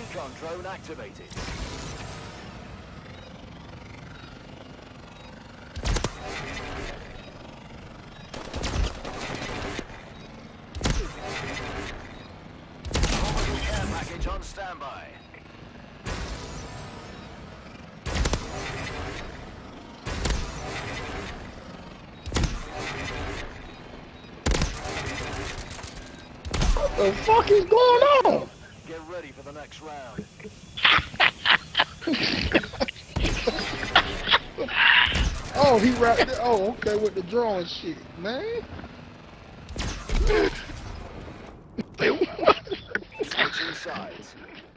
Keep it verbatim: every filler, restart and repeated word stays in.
Recon drone activated. Orbital care package on standby. What the fuck is going on? Get ready for the next round. Oh, he wrapped it. Oh, okay, with the drawing shit, man. Switching sides.